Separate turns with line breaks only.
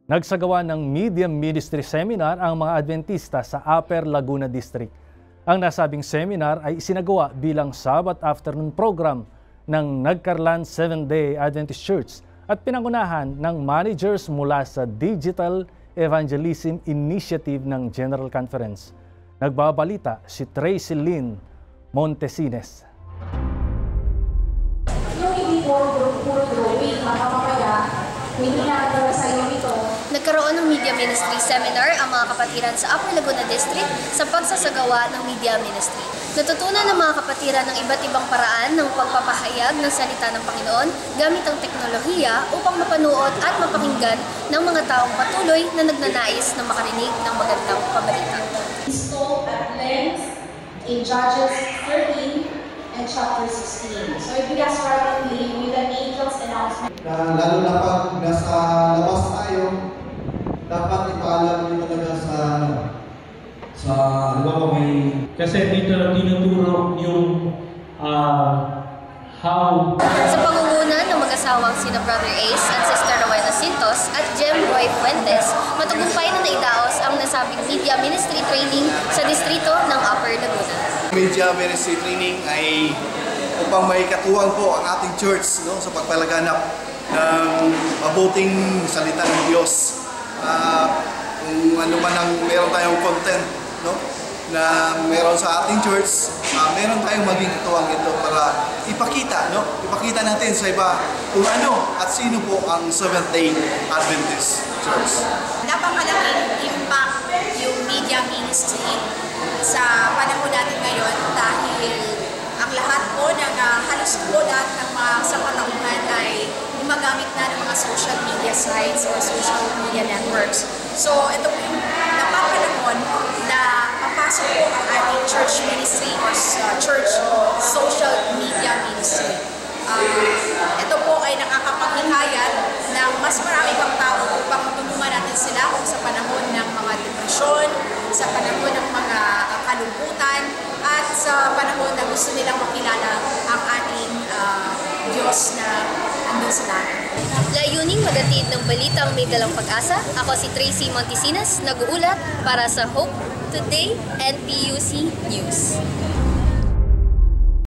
Nagsagawa ng Media Ministry Seminar ang mga Adventista sa Upper Laguna District. Ang nasabing seminar ay isinagawa bilang Sabbath afternoon program ng Nagcarlan Seventh-day Adventist Church at pinangunahan ng managers mula sa Digital Evangelism Initiative ng General Conference. Nagbabalita si Tracy Lynn Montesines.
Nagkaroon ng Media Ministry Seminar ang mga kapatiran sa Upper Laguna District sa pagsasagawa ng Media Ministry. Natutunan ng mga kapatiran ng iba't ibang paraan ng pagpapahayag ng salita ng Panginoon gamit ang teknolohiya upang mapanood at mapakinggan ng mga taong patuloy na nagnanais na makarinig ng magandang pabalita.
Installed at length in Judges 13 and chapter 16. So it begins rapidly with an angel's announcement.
Lalo na pag nasa labas tayo, dapat ipaalam nyo talaga sa may...
Kasi dito tinuturo yung how...
Sa pangunguna ng mag-asawang sina Brother Ace at Sister Rowena Sintos at Jem Roy Fuentes, matagumpay na naidaos ang nasabing Media Ministry Training sa distrito ng Upper Laguna.
Media Ministry Training ay upang may katuwang po ang ating church sa pagpalaganap ng mabuting salita ng Diyos. Kung ano man ang meron tayong content na meron sa ating church, meron tayong maging katuwang ito para ipakita natin sa iba kung ano at sino po ang Seventh-day Adventist Church.
Napakalaking impact yung media ministry sa panahon natin ngayon dahil ang lahat po halos po lahat ng mga sapatauhan ay gumagamit na ng mga social media sites or social media networks. So ito po yung napapanahon na papasok po ang ating church ministry or church social media ministry. Ito po ay nakakapaghikayat ng mas marami pang tao upang matulungan natin sila kung sa panahon ng mga depresyon, sa panahon ng mga kalungkutan, at sa panahon na gusto nilang makilala ang ating Diyos na andun sa langit.
Layuning magatid ng balitang may dalang pag-asa, ako si Tracy Montesinas, nag-uulat para sa Hope Today and PUC News.